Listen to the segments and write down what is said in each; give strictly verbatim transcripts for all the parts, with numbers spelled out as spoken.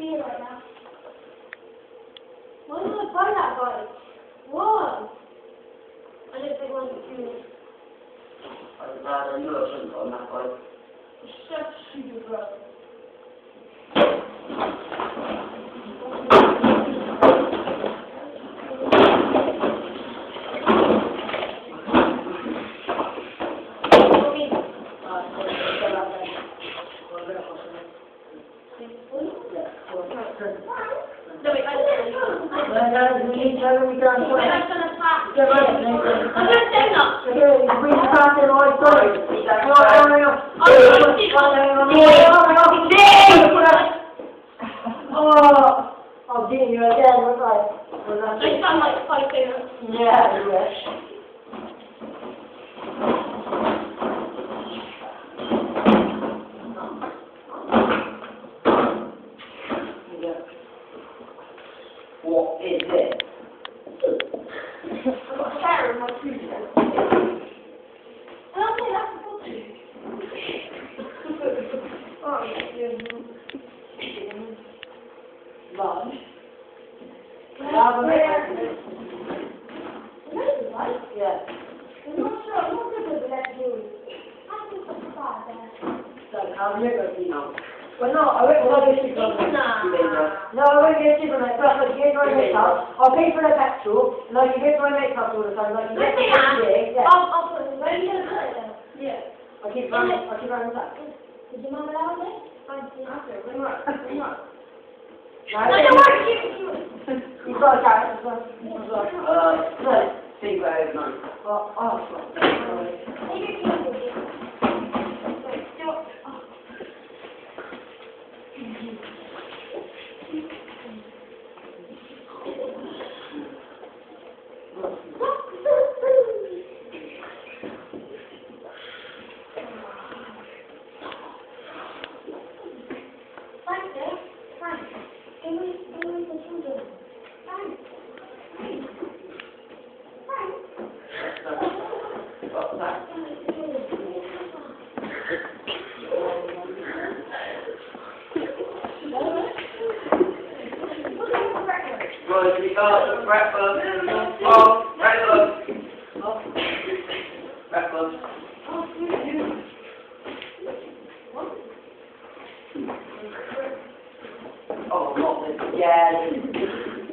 feel like that. Why did I buy that bike? Why? I don't think one to do it. I'm glad I knew I shouldn't have gotten that bike. It's such stupid bro. No, wait, I don't know. We need to go and we can't go. I'm gonna pass. Yeah, right. I'm gonna stand up. Okay, we can't get all sorry. Oh, I'm getting you again. We're like, I sound like fighting. yeah, you wish. What is it? I've got a hair in my food. I don't think that's a good thing. Oh, yeah. Lunch. Yeah. Yeah. I'm not sure. I'm not good with that food. I think it's bad there. So, I'll never be on. Well, no, I went to the supermarket. No, I went to the supermarket. That's like, you get my makeup. I'll pay for the petrol. Like, you get my makeup all the time. Like, you get Listen, the Anne. day. Yeah. I'll, I'll put it. Where are you going to put it then? Yeah. I'll keep running. I'll keep running back. Did your mum allow it? Fine, yeah. Okay, bring her up. Bring her up. No, don't worry. Keep it, keep it. You've got a carrot as well. As well. Uh, No. think about it, man. Oh, oh, sorry. Take your keys with you. Wait, do it. Oh. Thanks, dear. Thanks. Give me, give me the children. Thanks. Thanks. Thanks. What's that? Right, we got breakfast. Oh, breakfast. Breakfast. Oh, not this again.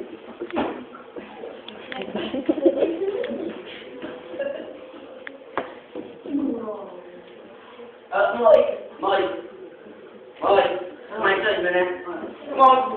Uh, Mike, Mike, Mike, Mike, just a minute. Come on.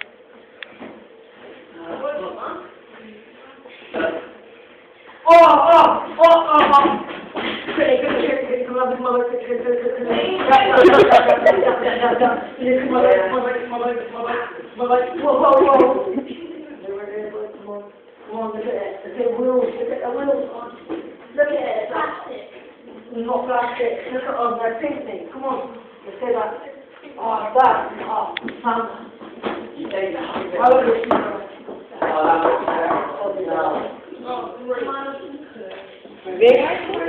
Oh, oh, oh, oh, oh. Quickly, quickly, quickly, come on, come on, quickly, quickly, quickly, quickly. Come on, come on, come on, come on. Whoa, whoa, whoa. Come on, come on, look at it. Look at the wheels, look at the wheels on. Look at it, plastic. Not plastic. Look at oh, they're pink. Come on, let's go back. Oh, that. Oh, found that. You take that. I would have seen that. Oh, that was terrible. No. Big?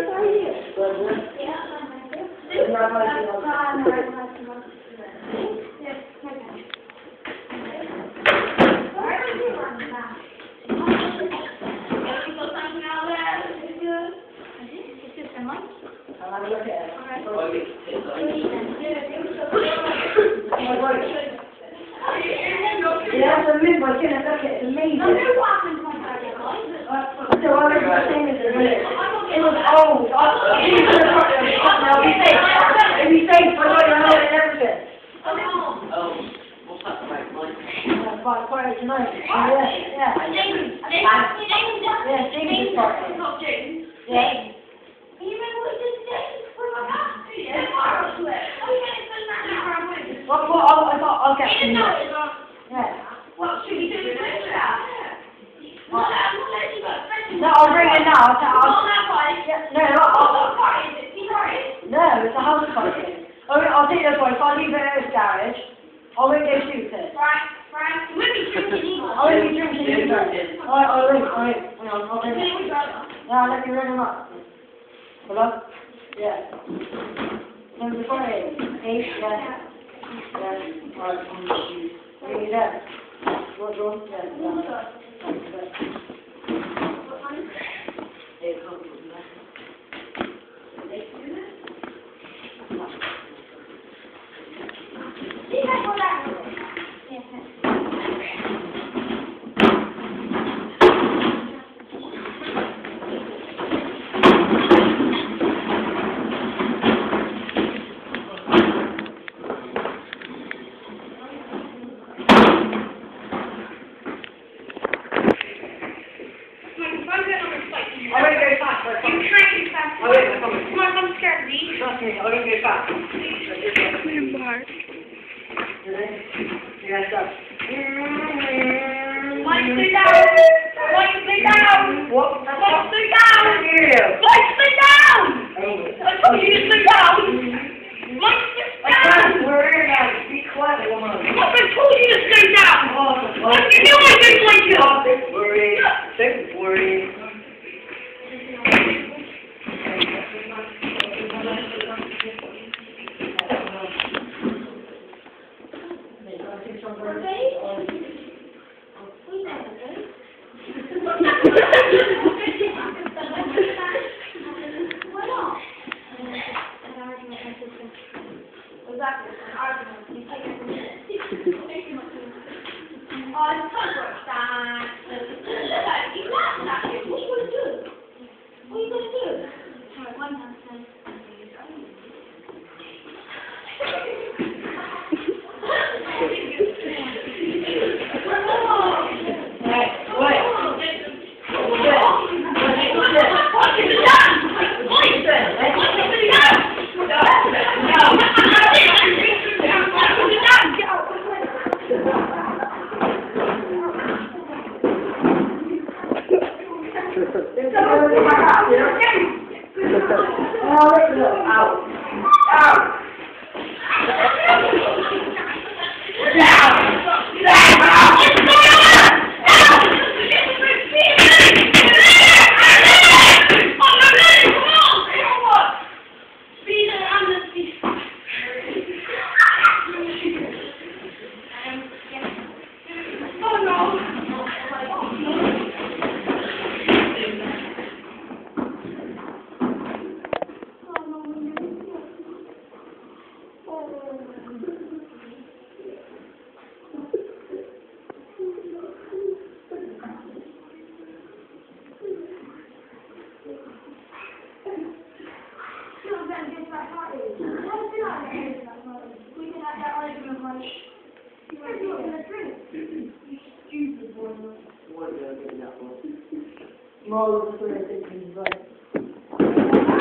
I'll have a look at it. Oh, you take that. Yeah, that's a mid one, look at it, it's amazing. So I remember the same as the minute. It was old. Now be safe. Be safe, I got your helmet and everything. Oh, what's that about, Mike? Yeah, quite, quite tonight. Yeah, yeah. Yeah, James is part. Not James. Yeah. You remember what you did with my cat? Yeah. Oh, yeah, it's been that now around with. Well, well, I'll, I thought I'll get You some. didn't know it, but Yeah. what should we do with that? Well, I'm not letting you go. No, I'll bring it now. I'll, Oh, I'll, that bike. yeah, no, Oh, I'll, what car is it? You car is it? no, it's a house party. Okay, I'll take this one. If I leave it in this garage, I won't go shoot it. Right, right. You won't be drinking either. I won't be drinking Yeah, either. drinking. Alright, I'll ring, I'll ring. Hang on, I'll ring Okay, it. we drive. Now, let me ring him up. Hello? Yeah. Number four eight. Eight, yeah. Yeah. Alright, Hey, that. What's wrong? Yeah. Hey, come on. I'm gonna go fast for a second. You can't do fast. Oh, wait, I'm coming. Come on, I'm scared of these. Trust me, I'm gonna go fast. Bart. You ready? Yeah, stop. Mike, stay down. Mike, stay down. What? Mike, stay down. Yeah. Mike, stay down. Oh. I told you to stay down. Mike, stay I down. can't worry about it. Be quiet, woman. Mike, I told you to stay down. Oh, What you doing, this lady? don't worry. Don't worry. More of the